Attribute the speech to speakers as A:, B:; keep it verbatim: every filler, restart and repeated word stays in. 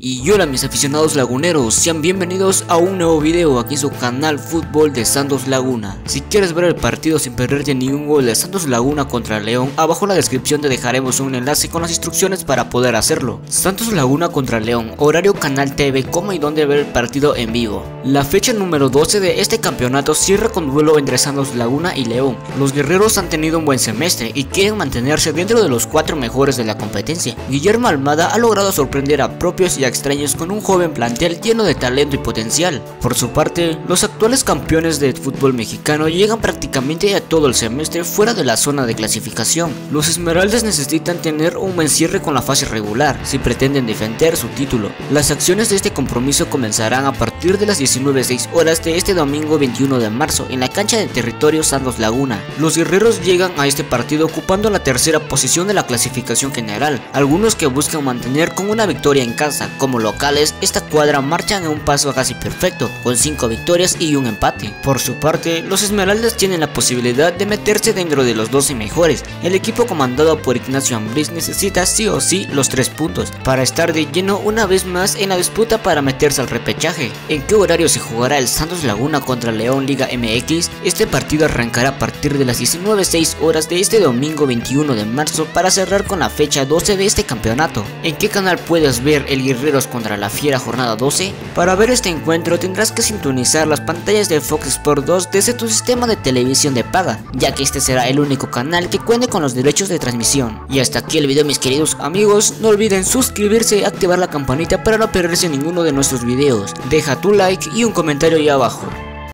A: Y hola mis aficionados laguneros, sean bienvenidos a un nuevo video aquí en su canal Fútbol de Santos Laguna. Si quieres ver el partido sin perderte ni un gol de Santos Laguna contra León, abajo en la descripción te dejaremos un enlace con las instrucciones para poder hacerlo. Santos Laguna contra León, horario Canal T V, cómo y dónde ver el partido en vivo. La fecha número doce de este campeonato cierra con duelo entre Santos Laguna y León. Los guerreros han tenido un buen semestre y quieren mantenerse dentro de los cuatro mejores de la competencia. Guillermo Almada ha logrado sorprender a propios y a extraños con un joven plantel lleno de talento y potencial. Por su parte, los actuales campeones de fútbol mexicano llegan prácticamente a todo el semestre fuera de la zona de clasificación. Los Esmeraldas necesitan tener un buen cierre con la fase regular si pretenden defender su título. Las acciones de este compromiso comenzarán a partir de las diecinueve seis horas de este domingo veintiuno de marzo en la cancha de Territorio Santos Laguna. Los guerreros llegan a este partido ocupando la tercera posición de la clasificación general, algunos que buscan mantener con una victoria en casa. Como locales, esta cuadra marchan en un paso casi perfecto, con cinco victorias y un empate. Por su parte, los Esmeraldas tienen la posibilidad de meterse dentro de los doce mejores. El equipo comandado por Ignacio Ambriz necesita sí o sí los tres puntos para estar de lleno una vez más en la disputa para meterse al repechaje. ¿En qué horario se jugará el Santos Laguna contra León Liga M X? Este partido arrancará a partir de las diecinueve seis horas de este domingo veintiuno de marzo para cerrar con la fecha doce de este campeonato. ¿En qué canal puedes ver el Guerreros contra la Fiera jornada doce? Para ver este encuentro tendrás que sintonizar las pantallas de Fox Sports dos desde tu sistema de televisión de paga, ya que este será el único canal que cuente con los derechos de transmisión. Y hasta aquí el video mis queridos amigos, no olviden suscribirse y activar la campanita para no perderse ninguno de nuestros videos. Deja tu like y un comentario ahí abajo.